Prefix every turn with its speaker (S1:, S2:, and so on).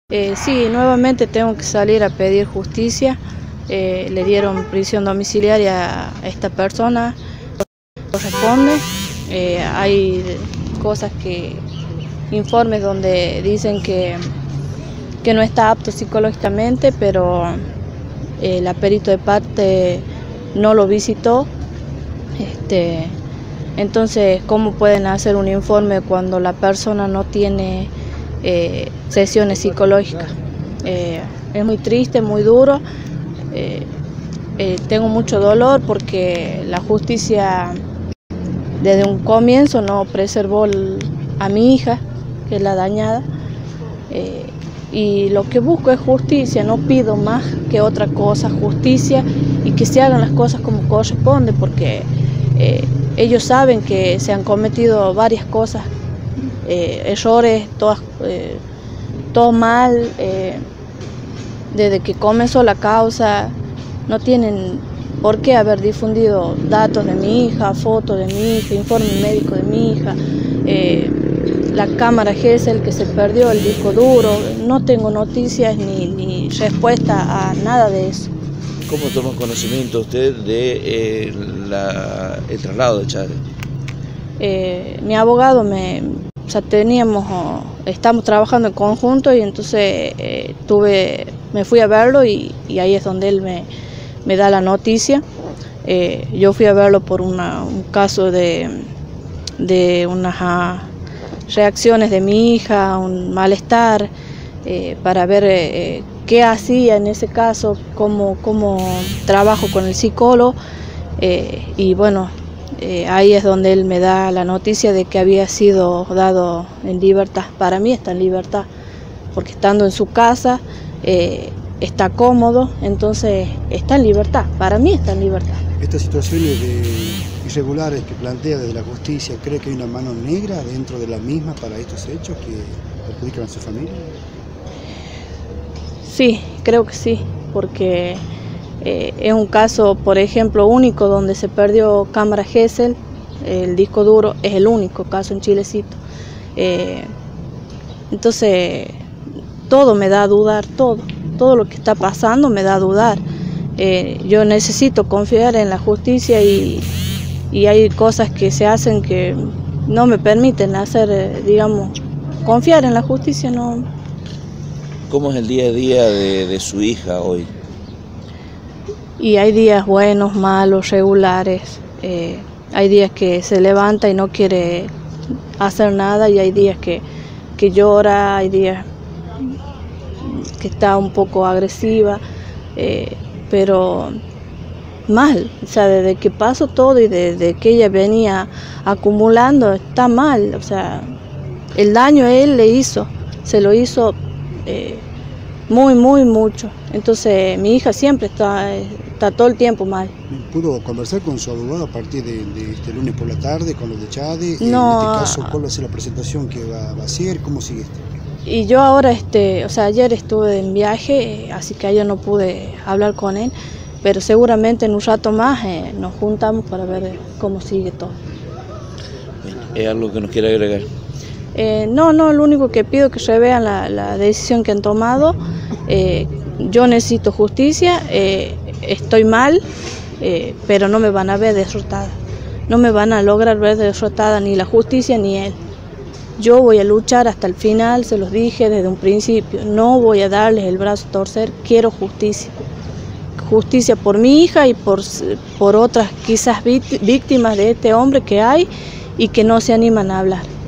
S1: Sí, nuevamente tengo que salir a pedir justicia. Le dieron prisión domiciliaria a esta persona, corresponde. Hay cosas informes donde dicen que no está apto psicológicamente, pero la perito de parte no lo visitó. Entonces, ¿cómo pueden hacer un informe cuando la persona no tiene sesiones psicológicas? Es muy triste, muy duro. Tengo mucho dolor porque la justicia desde un comienzo no preservó a mi hija, que es la dañada, y lo que busco es justicia. No pido más que otra cosa, justicia, y que se hagan las cosas como corresponde, porque ellos saben que se han cometido varias cosas, errores, todo mal. Desde que comenzó la causa no tienen por qué haber difundido datos de mi hija, fotos de mi hija, informe médico de mi hija, la cámara Gesell que se perdió, el disco duro. No tengo noticias ni respuesta a nada de eso.
S2: ¿Cómo toma conocimiento usted de el traslado de Chade?
S1: Mi abogado estamos trabajando en conjunto, y entonces me fui a verlo y ahí es donde él me da la noticia. Yo fui a verlo por un caso de unas reacciones de mi hija, un malestar, para ver qué hacía en ese caso, cómo trabajo con el psicólogo, y bueno, ahí es donde él me da la noticia de que había sido dado en libertad. Para mí está en libertad, porque estando en su casa está cómodo, entonces está en libertad. Para mí está en libertad.
S3: Estas situaciones irregulares que plantea desde la justicia, ¿cree que hay una mano negra dentro de la misma para estos hechos que perjudican a su familia?
S1: Sí, creo que sí, porque es un caso, por ejemplo, único, donde se perdió cámara Gesell, el disco duro. Es el único caso en Chilecito. Entonces, todo me da a dudar, todo lo que está pasando me da a dudar. Yo necesito confiar en la justicia, y hay cosas que se hacen que no me permiten hacer, confiar en la justicia. No.
S2: ¿Cómo es el día a día de su hija hoy?
S1: Y hay días buenos, malos, regulares. Hay días que se levanta y no quiere hacer nada, y hay días que llora, hay días que está un poco agresiva, pero mal. O sea, desde que pasó todo y desde que ella venía acumulando, está mal. O sea, el daño él se lo hizo muy mucho. Entonces mi hija siempre está todo el tiempo mal.
S3: ¿Pudo conversar con su abogado a partir de este lunes por la tarde con los de Chade?
S1: No.
S3: En este caso, ¿cuál va a ser la presentación que va a hacer? ¿Cómo sigue esto?
S1: Y yo ahora, ayer estuve en viaje, así que ayer no pude hablar con él, pero seguramente en un rato más nos juntamos para ver cómo sigue todo.
S2: ¿Es algo que nos quiere agregar?
S1: No, lo único que pido es que revean la decisión que han tomado. Yo necesito justicia, estoy mal, pero no me van a ver derrotada. No me van a lograr ver derrotada ni la justicia ni él. Yo voy a luchar hasta el final, se los dije desde un principio. No voy a darles el brazo a torcer, quiero justicia. Justicia por mi hija y por otras quizás víctimas de este hombre que hay y que no se animan a hablar.